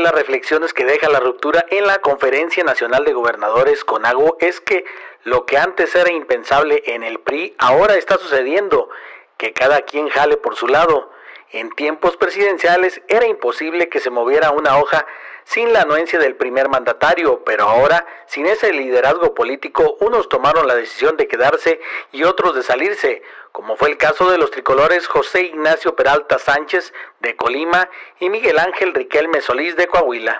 las reflexiones que deja la ruptura en la Conferencia Nacional de Gobernadores CONAGO es que lo que antes era impensable en el PRI ahora está sucediendo, que cada quien jale por su lado. En tiempos presidenciales era imposible que se moviera una hoja sin la anuencia del primer mandatario, pero ahora, sin ese liderazgo político, unos tomaron la decisión de quedarse y otros de salirse, como fue el caso de los tricolores José Ignacio Peralta Sánchez de Colima y Miguel Ángel Riquelme Solís de Coahuila.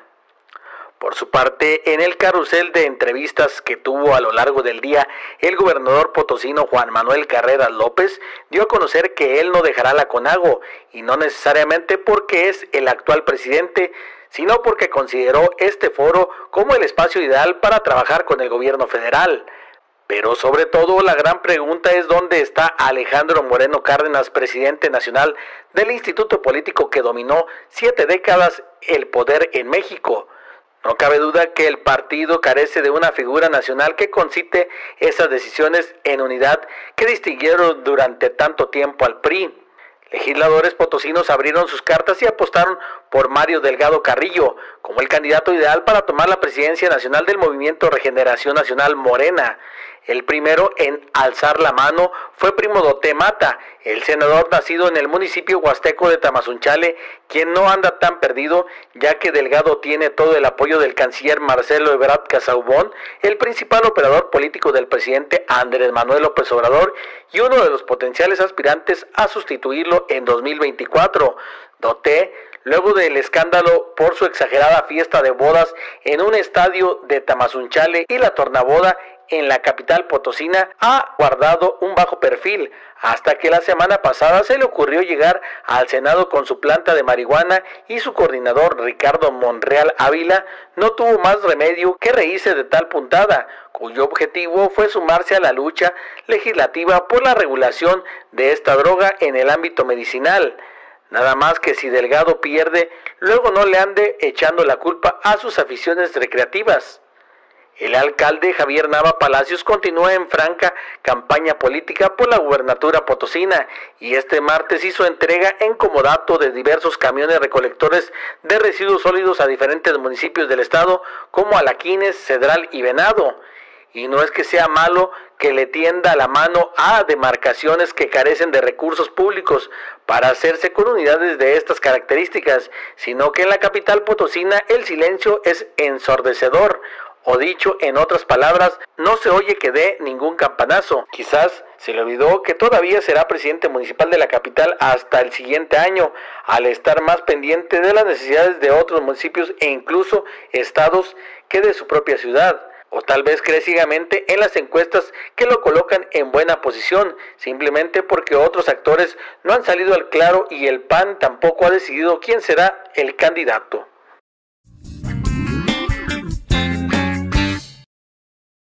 Por su parte, en el carrusel de entrevistas que tuvo a lo largo del día, el gobernador potosino Juan Manuel Carreras López dio a conocer que él no dejará la CONAGO, y no necesariamente porque es el actual presidente, sino porque consideró este foro como el espacio ideal para trabajar con el gobierno federal. Pero sobre todo la gran pregunta es dónde está Alejandro Moreno Cárdenas, presidente nacional del instituto político que dominó 7 décadas el poder en México. No cabe duda que el partido carece de una figura nacional que concite esas decisiones en unidad que distinguieron durante tanto tiempo al PRI. Legisladores potosinos abrieron sus cartas y apostaron por Mario Delgado Carrillo como el candidato ideal para tomar la presidencia nacional del Movimiento Regeneración Nacional Morena. El primero en alzar la mano fue Primo Doté Mata, el senador nacido en el municipio huasteco de Tamazunchale, quien no anda tan perdido, ya que Delgado tiene todo el apoyo del canciller Marcelo Ebrard Casaubon, el principal operador político del presidente Andrés Manuel López Obrador y uno de los potenciales aspirantes a sustituirlo en 2024. Doté, luego del escándalo por su exagerada fiesta de bodas en un estadio de Tamazunchale y la tornaboda en la capital potosina, ha guardado un bajo perfil, hasta que la semana pasada se le ocurrió llegar al Senado con su planta de marihuana y su coordinador Ricardo Monreal Ávila no tuvo más remedio que reírse de tal puntada, cuyo objetivo fue sumarse a la lucha legislativa por la regulación de esta droga en el ámbito medicinal. Nada más que si Delgado pierde, luego no le ande echando la culpa a sus aficiones recreativas. El alcalde Javier Nava Palacios continúa en franca campaña política por la gubernatura potosina y este martes hizo entrega en comodato de diversos camiones recolectores de residuos sólidos a diferentes municipios del estado como Alaquines, Cedral y Venado. Y no es que sea malo que le tienda la mano a demarcaciones que carecen de recursos públicos para hacerse con unidades de estas características, sino que en la capital potosina el silencio es ensordecedor. O dicho en otras palabras, no se oye que dé ningún campanazo. Quizás se le olvidó que todavía será presidente municipal de la capital hasta el siguiente año, al estar más pendiente de las necesidades de otros municipios e incluso estados que de su propia ciudad. O tal vez cree ciegamente en las encuestas que lo colocan en buena posición, simplemente porque otros actores no han salido al claro y el PAN tampoco ha decidido quién será el candidato.